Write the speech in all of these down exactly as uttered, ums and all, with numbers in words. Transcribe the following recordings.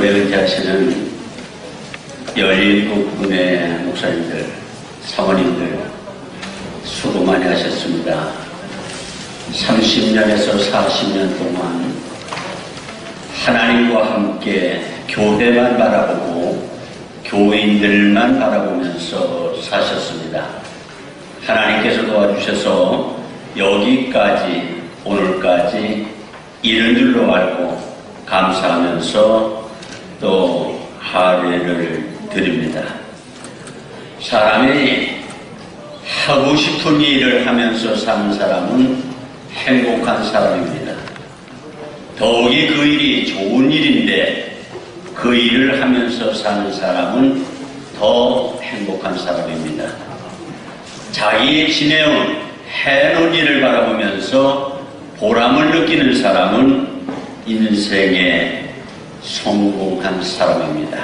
올해 은퇴하시는 열일곱 분의 목사님들, 사모님들 수고 많이 하셨습니다. 삼십 년에서 사십 년 동안 하나님과 함께 교회만 바라보고 교인들만 바라보면서 사셨습니다. 하나님께서 도와주셔서 여기까지 오늘까지 이른 줄로 알고 감사하면서 또 하례를 드립니다. 사람이 하고 싶은 일을 하면서 사는 사람은 행복한 사람입니다. 더욱이 그 일이 좋은 일인데 그 일을 하면서 사는 사람은 더 행복한 사람입니다. 자기 지내온 해놓은 일을 바라보면서 보람을 느끼는 사람은 인생에 성공한 사람입니다.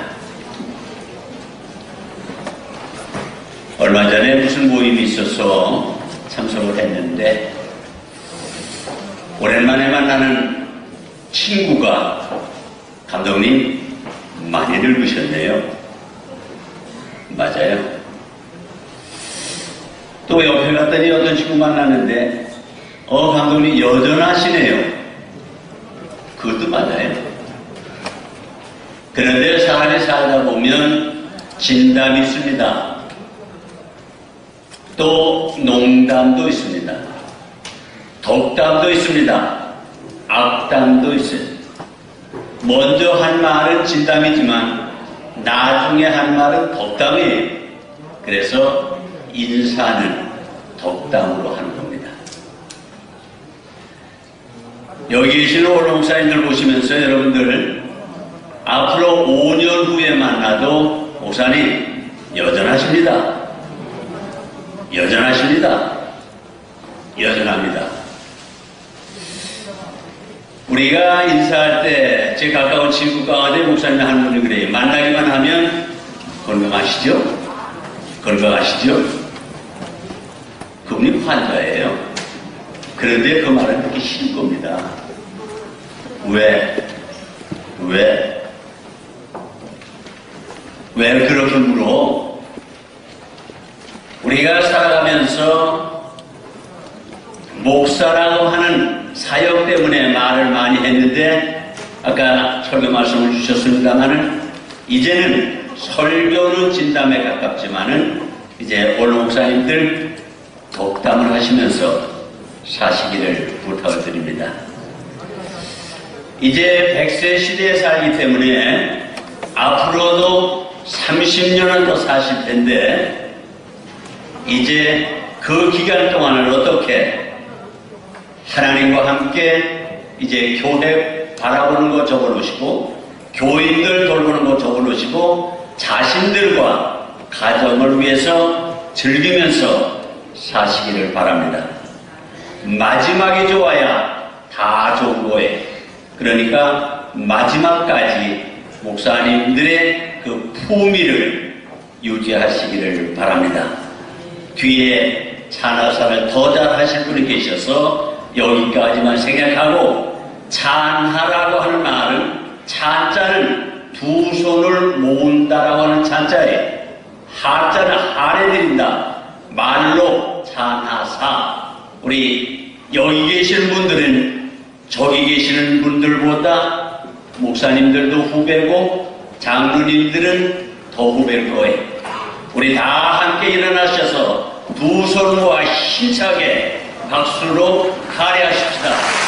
얼마 전에 무슨 모임이 있어서 참석을 했는데 오랜만에 만나는 친구가 감독님 많이 늙으셨네요. 맞아요. 또 옆에 갔더니 어떤 친구 만났는데 어 감독님 여전하시네요. 그것도 맞아요. 그런데 사람이 살다 보면 진담이 있습니다. 또 농담도 있습니다. 덕담도 있습니다. 악담도 있어요. 먼저 한 말은 진담이지만 나중에 한 말은 덕담이에요. 그래서 인사는 덕담으로 하는 겁니다. 여기 계시는 오늘 목사님들 보시면서 여러분들 앞으로 오 년 후에 만나도 목사님 여전하십니다. 여전하십니다. 여전합니다. 우리가 인사할 때 제 가까운 친구 가운데 목사님 한 분이 그래요. 만나기만 하면 건강하시죠? 건강하시죠? 그분이 환자예요. 그런데 그 말은 듣기 싫은 겁니다. 왜? 왜? 왜 그렇게 물어? 우리가 살아가면서 목사라고 하는 사역 때문에 말을 많이 했는데 아까 설교 말씀을 주셨습니다만은 이제는 설교는 진담에 가깝지만은 이제 오늘 목사님들 덕담을 하시면서 사시기를 부탁을 드립니다. 이제 백 세 시대에 살기 때문에 앞으로도 삼십 년은 더 사실 텐데 이제 그 기간 동안을 어떻게 하나님과 함께 이제 교회 바라보는 거 적어놓으시고 교인들 돌보는 거 적어놓으시고 자신들과 가정을 위해서 즐기면서 사시기를 바랍니다. 마지막이 좋아야 다 좋은 거예요. 그러니까 마지막까지 목사님들의 그 품위를 유지하시기를 바랍니다. 뒤에 찬하사를 더 잘하실 분이 계셔서 여기까지만 생각하고 찬하라고 하는 말은 찬자는 두 손을 모은다라고 하는 찬자예요. 하자는 하례드린다. 말로 찬하사. 우리 여기 계시는 분들은 저기 계시는 분들보다 목사님들도 후배고 장로님들은 더 후배일 거예요. 우리 다 함께 일어나셔서 두 손 모아 힘차게 박수로 하례하십시다.